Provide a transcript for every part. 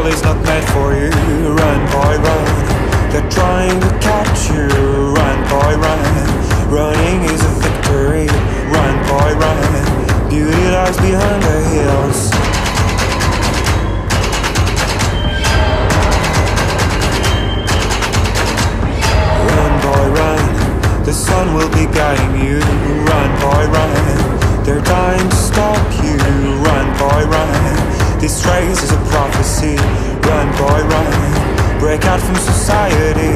is not meant for you. Run, boy, run. They're trying to catch you. Run, boy, run. Running is a victory. Run, boy, run. Beauty lies behind the hills. Run, boy, run. The sun will be guiding you. Run, boy, run. They're dying to stop you. Run, boy, run. This race is a prophecy. Run, boy, run. Break out from society.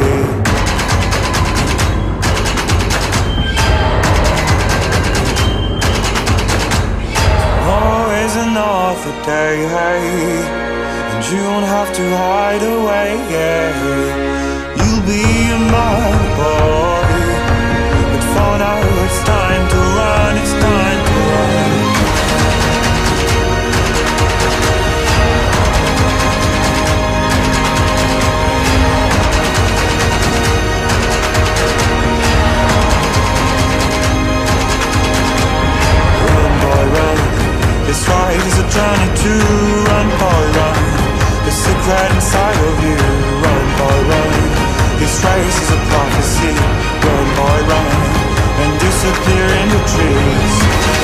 Always another day, hey, and you won't have to hide away, yeah. You'll be a man, boy, but for now it's time to run, it's time to run. This ride is a journey to run, boy, run. The secret inside of you, run, boy, run. This race is a prophecy, run, boy, run. And disappear in the trees.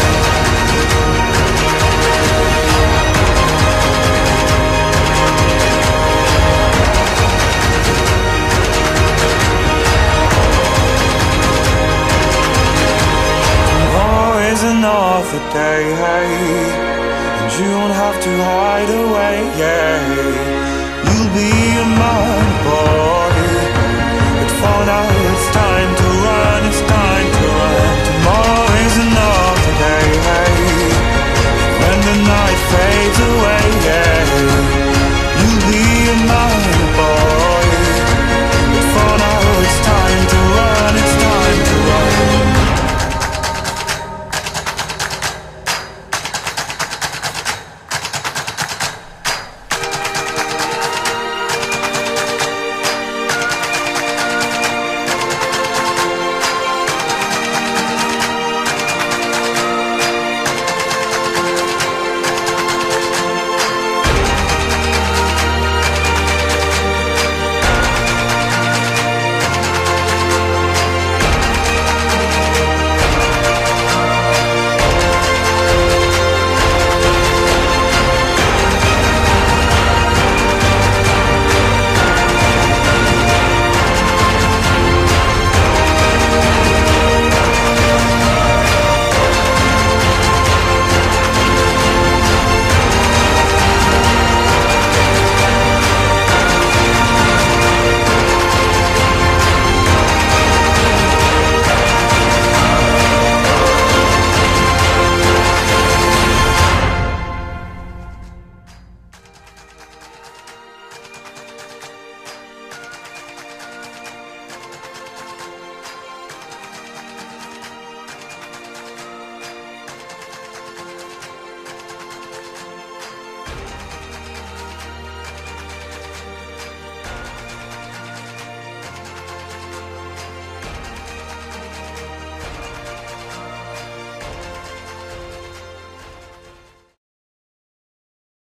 Always another day, hey, and you won't have to hide away, yeah. You'll be a man, boy.